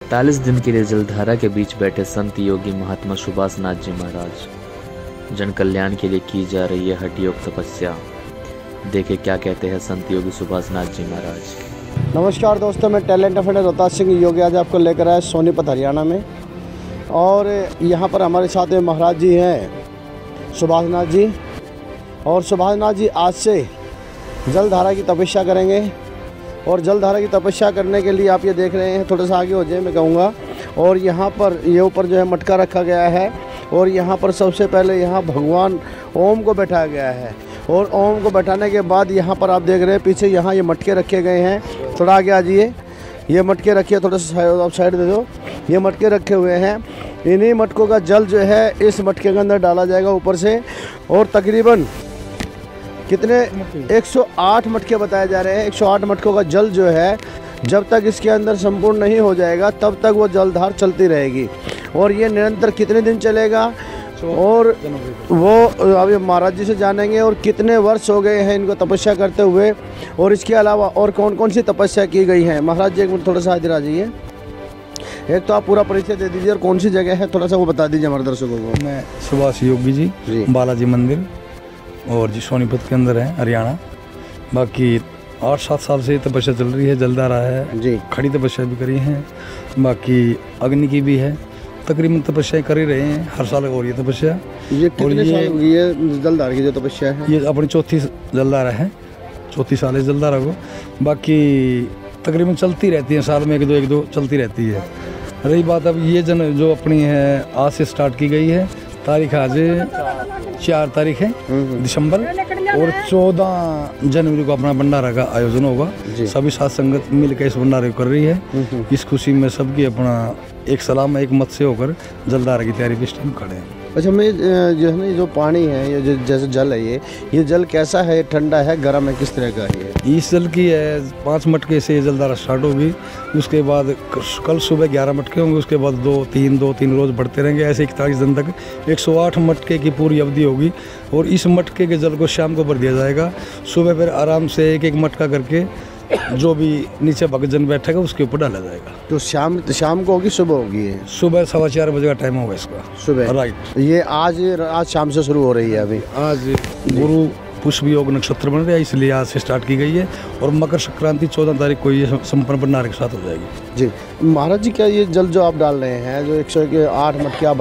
40 दिन के लिए जलधारा के बीच बैठे संत योगी महात्मा सुभाष नाथ जी महाराज। जन कल्याण के लिए की जा रही है हठ योग तपस्या। देखे क्या कहते हैं संत योगी सुभाष नाथ जी महाराज। नमस्कार दोस्तों, मैं टैलेंट ऑफ रोहतास सिंह योगी आज आपको लेकर आया सोनीपत हरियाणा में। और यहाँ पर हमारे साथ महाराज जी हैं सुभाष नाथ जी। और सुभाष नाथ जी आज से जलधारा की तपस्या करेंगे। और जलधारा की तपस्या करने के लिए आप ये देख रहे हैं, थोड़ा सा आगे हो जाए मैं कहूँगा। और यहाँ पर ये ऊपर जो है मटका रखा गया है। और यहाँ पर सबसे पहले यहाँ भगवान ओम को बैठाया गया है। और ओम को बैठाने के बाद यहाँ पर आप देख रहे हैं पीछे यहाँ ये मटके रखे गए हैं। थोड़ा आगे आ जाइए, ये मटके रखिए, थोड़ा सा आप साइड दे दो। ये मटके रखे हुए हैं, इन्हीं मटकों का जल जो है इस मटके के अंदर डाला जाएगा ऊपर से। और तकरीबन कितने 108 मटके बताए जा रहे हैं। 108 मटकों का जल जो है जब तक इसके अंदर संपूर्ण नहीं हो जाएगा तब तक वो जलधार चलती रहेगी। और ये निरंतर कितने दिन चलेगा और वो अभी महाराज जी से जानेंगे। और कितने वर्ष हो गए हैं इनको तपस्या करते हुए, और इसके अलावा और कौन कौन सी तपस्या की गई है। महाराज जी एक मिनट थोड़ा सा इधर आ जाइए। एक तो आप पूरा परिचय दे दीजिए और कौन सी जगह है थोड़ा सा वो बता दीजिए हमारे दर्शकों को। मैं सुभाष योगी जी बालाजी मंदिर और जी सोनीपत के अंदर है हरियाणा। बाकी 8-7 साल से तपस्या चल रही है। जलधारा है जी, खड़ी तपस्या भी करी है, बाकी अग्नि की भी है। तकरीबन तपस्या कर ही रहे हैं, हर साल हो रही है तपस्या। ये कितने साल हो गई है जलधारा की जो तपस्या है? ये अपनी चौथी जलधारा है, चौथी साल है जलधारा को। बाकी तकरीबन चलती रहती है, साल में एक दो चलती रहती है। रही बात अब ये जन जो अपनी है आज से स्टार्ट की गई है। तारीख आज 4 तारीख है दिसंबर, और 14 जनवरी को अपना भंडारा का आयोजन होगा। सभी साथ संगत मिलकर इस भंडारे को कर रही है। इस खुशी में सबकी अपना एक सलाम एक मत से होकर जलधारा की तैयारी पे इस टाइम खड़े हैं। अच्छा, मैं जो है ना जो पानी है, ये जो जैसे जल है, ये जल कैसा है? ठंडा है, गर्म है, किस तरह का है ये? इस जल की है 5 मटके से जलधारा स्टार्ट होगी। उसके बाद कल सुबह 11 मटके होंगे। उसके बाद 2-3 रोज बढ़ते रहेंगे। ऐसे 41 दिन तक 108 मटके की पूरी अवधि होगी। और इस मटके के जल को शाम को भर दिया जाएगा। सुबह फिर आराम से एक मटका करके जो भी नीचे भक्तजन बैठेगा उसके ऊपर डाला जाएगा। तो शाम को होगी, सुबह होगी? सुबह 4:15 बजे का टाइम होगा इसका। सुबह राइट। ये आज शाम से शुरू हो रही है। अभी आज गुरु पुष्प योग नक्षत्र बन रहा है, इसलिए आज से स्टार्ट की गई है। और मकर संक्रांति 14 तारीख को ये संपन्न भंडारे के साथ हो जाएगी। जी महाराज जी, क्या ये जल जो आप डाल रहे हैं, जो 108 मटके आप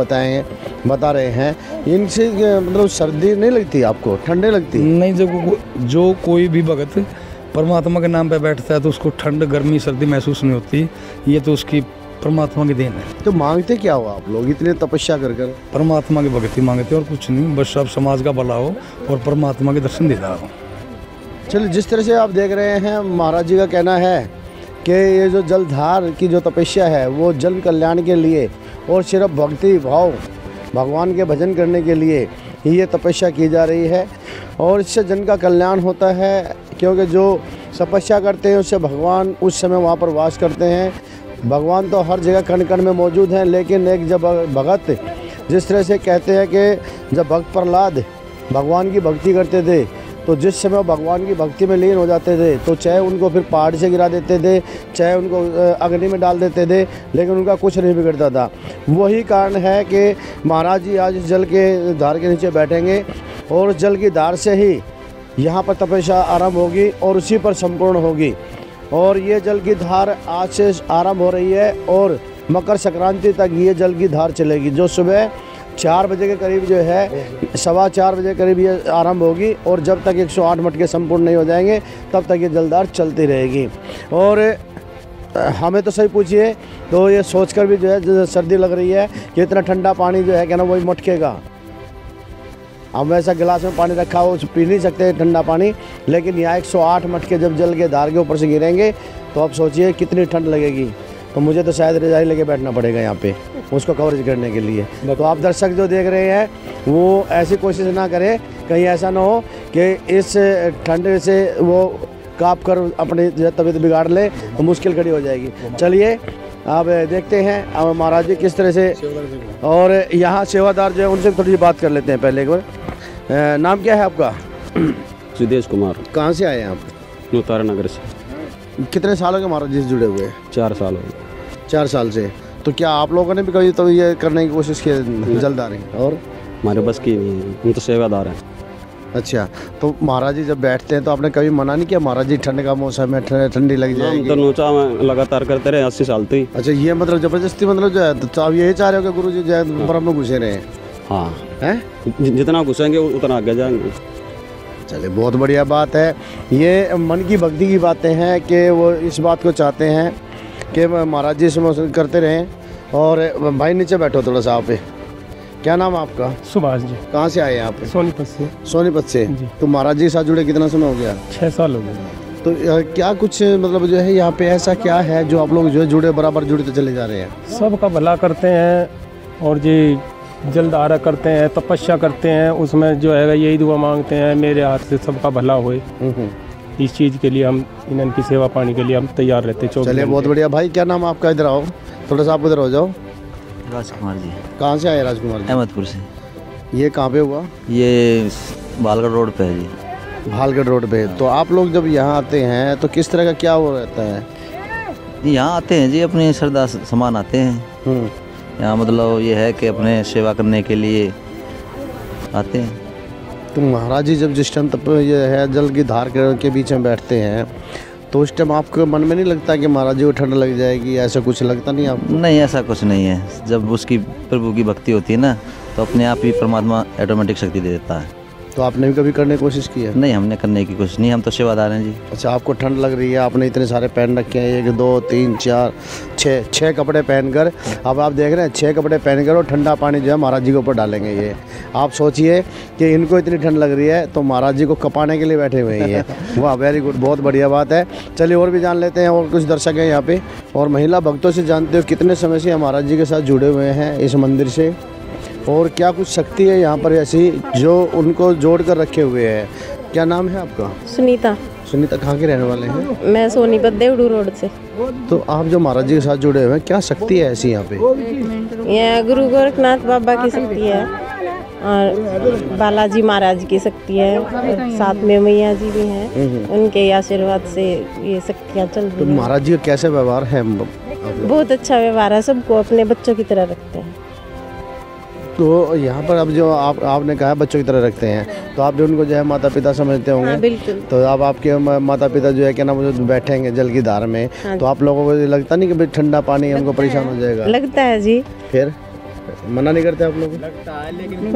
बता रहे हैं, इनसे मतलब सर्दी नहीं लगती आपको? ठंडे लगती? नहीं, जो कोई भी भगत परमात्मा के नाम पे बैठता है तो उसको ठंड गर्मी सर्दी महसूस नहीं होती। ये तो उसकी परमात्मा की देन है। तो मांगते क्या हो आप लोग इतने तपस्या कर कर? परमात्मा की भक्ति मांगते और कुछ नहीं, बस सब समाज का भला हो और परमात्मा के दर्शन देता हो। चलिए, जिस तरह से आप देख रहे हैं महाराज जी का कहना है कि ये जो जलधार की जो तपस्या है वो जन कल्याण के लिए और सिर्फ भक्ति भाव भगवान के भजन करने के लिए ये तपस्या की जा रही है। और इससे जन का कल्याण होता है, क्योंकि जो तपस्या करते हैं उससे भगवान उस समय वहाँ पर वास करते हैं। भगवान तो हर जगह कण कण में मौजूद हैं, लेकिन एक जब भगत, जिस तरह से कहते हैं कि जब भक्त प्रहलाद भगवान की भक्ति करते थे तो जिस समय भगवान की भक्ति में लीन हो जाते थे तो चाहे उनको फिर पहाड़ से गिरा देते थे, चाहे उनको अग्नि में डाल देते थे, लेकिन उनका कुछ नहीं बिगड़ता था। वही कारण है कि महाराज जी आज इस जल के धार के नीचे बैठेंगे और जल की धार से ही यहाँ पर तपस्या आरंभ होगी और उसी पर संपूर्ण होगी। और ये जल की धार आज से आरंभ हो रही है और मकर संक्रांति तक ये जल की धार चलेगी, जो सुबह 4 बजे के करीब जो है 4:15 बजे के करीब ये आरंभ होगी। और जब तक 108 मटके संपूर्ण नहीं हो जाएंगे तब तक ये जलधार चलती रहेगी। और हमें तो सही पूछिए तो ये सोचकर भी जो है सर्दी लग रही है कि इतना ठंडा पानी जो है क्या ना वही मटके का, हम वैसा गिलास में पानी रखा हो पी नहीं सकते ठंडा पानी, लेकिन यहाँ 108 मटके जब जल के धार के ऊपर से गिरेंगे तो आप सोचिए कितनी ठंड लगेगी। तो मुझे तो शायद रजाई लेके बैठना पड़ेगा यहाँ पे उसको कवरेज करने के लिए। तो आप दर्शक जो देख रहे हैं वो ऐसी कोशिश ना करें, कहीं ऐसा ना हो कि इस ठंड से वो काँप कर अपनी तबीयत बिगाड़ ले तो मुश्किल खड़ी हो जाएगी। चलिए अब देखते हैं अब महाराज जी किस तरह से। और यहाँ सेवादार जो है उनसे थोड़ी सी बात कर लेते हैं पहले एक बार। नाम क्या है आपका? सुदेश कुमार। कहाँ से आए हैं आप? नूतारा नगर से। कितने सालों के महाराज जी से जुड़े हुए हैं? 4 साल हो गए। 4 साल से। तो क्या आप लोगों ने भी कभी तो ये करने की कोशिश की जलधारी? और हमारे बस की नहीं है, हम तो सेवादार हैं। अच्छा, तो महाराज जी जब बैठते हैं तो आपने कभी मना नहीं किया महाराज जी ठंड का मौसम है, ठंडी लग हम जाएगी? तो नोचा में लगातार करते रहे 80 साल तो ही। अच्छा, ये मतलब जबरदस्ती मतलब जो है, तो आप यही चाह रहे हो कि गुरु जी जो है बर्फ में घुसे रहे हाँ, हैं? जितना घुसेंगे उतना आगे जाएंगे। चलिए, बहुत बढ़िया बात है। ये मन की भक्ति की बातें हैं कि वो इस बात को चाहते हैं कि महाराज जी से करते रहें। और भाई नीचे बैठो थोड़ा सा आप। क्या नाम है आपका? सुभाष जी। कहाँ से आए हैं आप? सोनीपत से। सोनीपत से। जी। तो महाराज जी के साथ जुड़े कितना समय हो गया? 6 साल हो गए। तो क्या कुछ मतलब जो है यहाँ पे ऐसा क्या है जो आप लोग जो है जुड़े बराबर जुड़ते चले जा रहे हैं? सबका भला करते हैं और जी जलधारा करते हैं, तपस्या करते हैं, उसमें जो है यही दुआ मांगते हैं मेरे हाथ से सबका भला होए। इस चीज़ के लिए हम इनकी सेवा पाने के लिए हम तैयार रहते हैं। चलिए, बहुत बढ़िया। भाई क्या नाम आपका? इधर आओ थोड़ा सा, आप इधर हो जाओ। राजकुमार जी। कहाँ से आए राजकुमार जी? अहमदपुर से। ये कहाँ पे हुआ? ये बालगढ़ रोड पे है जी। भालगढ़ रोड पे। तो आप लोग जब यहाँ आते हैं तो किस तरह का क्या वो रहता है? यहाँ आते हैं जी, अपनी श्रद्धा समान आते हैं। यहाँ मतलब ये है कि अपने सेवा करने के लिए आते हैं। तो महाराज जी जब जिस टाइम तब ये है जल की धार के बीच में बैठते हैं तो उस टाइम आपके मन में नहीं लगता कि महाराज जी को ठंड लग जाएगी? ऐसा कुछ लगता नहीं आपको? नहीं, ऐसा कुछ नहीं है। जब उसकी प्रभु की भक्ति होती है ना, तो अपने आप ही परमात्मा ऑटोमेटिक शक्ति दे देता है। तो आपने भी कभी करने की कोशिश की है? नहीं, हमने करने की कोशिश नहीं, हम तो सेवादार हैं जी। अच्छा, आपको ठंड लग रही है, आपने इतने सारे पहन रखे हैं, 1 2 3 4 6 कपड़े पहनकर। अब आप देख रहे हैं 6 कपड़े पहनकर और ठंडा पानी जो है महाराज जी के ऊपर डालेंगे। ये आप सोचिए कि इनको इतनी ठंड लग रही है तो महाराज जी को कपाने के लिए बैठे हुए हैं। वाह, वेरी गुड, बहुत बढ़िया बात है। चलिए और भी जान लेते हैं, और कुछ दर्शक हैं यहाँ पे। और महिला भक्तों से जानते हो कितने समय से महाराज जी के साथ जुड़े हुए हैं इस मंदिर से, और क्या कुछ शक्ति है यहाँ पर ऐसी जो उनको जोड़ कर रखे हुए है? क्या नाम है आपका? सुनीता। सुनीता, कहाँ के रहने वाले हैं? मैं सोनीपत देवड़ू रोड से। तो आप जो महाराज जी के साथ जुड़े हुए हैं, क्या शक्ति है ऐसी यहाँ पे? यह गुरु गोरखनाथ बाबा की शक्ति है और बालाजी महाराज की शक्ति है, और साथ में मैया जी भी हैं। उनके आशीर्वाद से ये शक्तियाँ चल तो रही हैं। महाराज जी का कैसा व्यवहार है? बहुत अच्छा व्यवहार है, सबको अपने बच्चों की तरह रखते हैं। तो यहाँ पर अब जो आपने कहा बच्चों की तरह रखते हैं, तो आप भी उनको जो है माता पिता समझते होंगे? हाँ, बिल्कुल। तो अब आपके माता पिता जो है क्या नाम जो बैठेंगे जल की धार में, हाँ, तो आप लोगों को लगता नहीं कि भाई ठंडा पानी हमको परेशान हो जाएगा? लगता है जी। फिर मना नहीं करते आप लोग? लगता है, लेकिन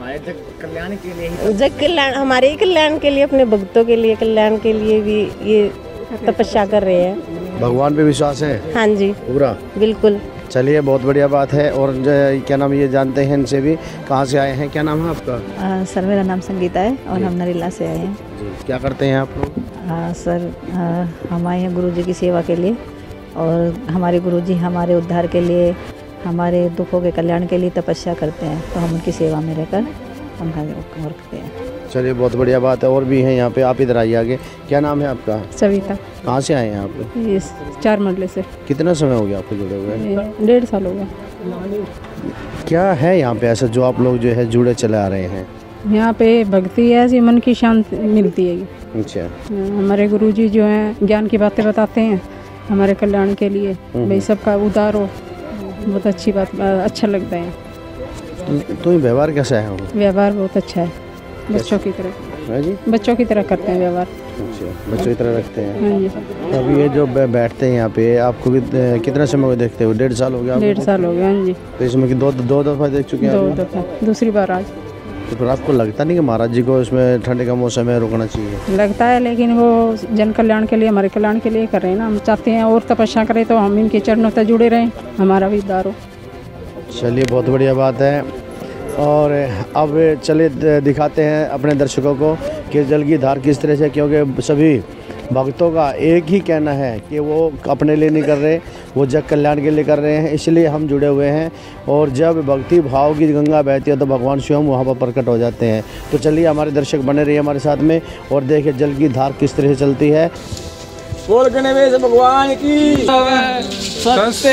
जग कल्याण, हमारे ही कल्याण के लिए, अपने भक्तों के लिए, कल्याण के लिए भी ये तपस्या कर रहे हैं। भगवान पे विश्वास है? हाँ जी, पूरा, बिल्कुल। चलिए, बहुत बढ़िया बात है। और क्या नाम ये जानते हैं इनसे भी, कहाँ से आए हैं? क्या नाम है आपका? सर मेरा नाम संगीता है और हम नरेला से आए हैं। जी, क्या करते हैं आप लोग? सर हम आए हैं गुरुजी की सेवा के लिए, और हमारे गुरुजी हमारे उद्धार के लिए, हमारे दुखों के कल्याण के लिए तपस्या करते हैं, तो हम उनकी सेवा में रहकर उनका कार्य करते हैं। चलिए, बहुत बढ़िया बात है। और भी हैं यहाँ पे, आप इधर आइए आगे। क्या नाम है आपका? सविता। कहाँ से आए हैं आप? ये 4 मंडले से। कितना समय हो गया आपको जुड़े हुए? 1.5 साल हो गया। क्या है यहाँ पे ऐसा जो आप लोग जो है जुड़े चले आ रहे हैं? यहाँ पे भक्ति है, ऐसी मन की शांति मिलती है। अच्छा, हमारे गुरुजी जो हैं ज्ञान की बातें बताते हैं हमारे कल्याण के लिए, भाई सबका उद्धार हो। बहुत अच्छी बात, अच्छा लगता है। तो ये व्यवहार कैसा है? व्यवहार बहुत अच्छा है, बच्चों की तरह। है जी, बच्चों की तरह करते हैं व्यवहार। अच्छा, बच्चों की तरह रखते हैं। हाँ जी। अब ये जो बैठते हैं यहाँ पे, आपको भी कितना समय हो देखते हो? 1.5 साल हो गया? 1.5 साल हो गया। हाँ जी, तो इसमें कि दो दफ़ा देख चुके हैं? 2 दफ़ा, दूसरी बार आज। तो फिर आपको लगता नहीं कि महाराज जी को इसमें ठंड का मौसम है रुकना चाहिए? लगता है, लेकिन वो जन कल्याण के लिए, हमारे कल्याण के लिए कर रहे हैं ना। हम चाहते हैं और तपस्या करें तो हम इनके चरणों तक जुड़े रहें, हमारा भी उद्धार हो। चलिए, बहुत बढ़िया बात है। और अब चलिए दिखाते हैं अपने दर्शकों को कि जल की धार किस तरह से, क्योंकि सभी भक्तों का एक ही कहना है कि वो अपने लिए नहीं कर रहे, वो जग कल्याण के लिए कर रहे हैं, इसलिए हम जुड़े हुए हैं। और जब भक्ति भाव की गंगा बहती है तो भगवान स्वयं वहाँ पर प्रकट हो जाते हैं। तो चलिए, हमारे दर्शक बने रहिए हमारे साथ में और देखिए जल की धार किस तरह से चलती है। बोल गणेश भगवान की सत्य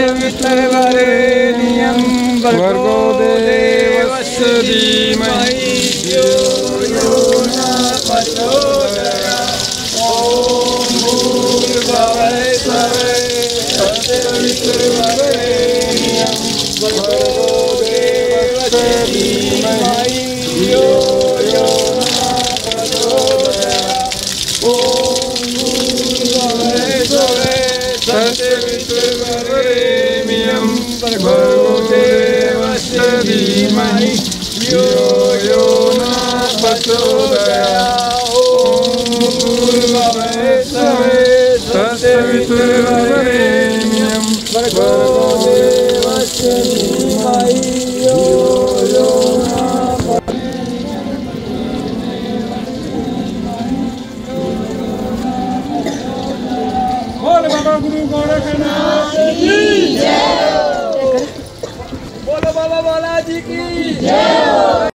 नियम भर्गो देवस्य धीमहि धियो न प्रचोदयात्। ओम भूर्भुवः स्वः तत्सवितुर्वरेण्यं बोल बाबा गुरु गोरखनाथ की जय। बोलो बाबा बालाजी की जय।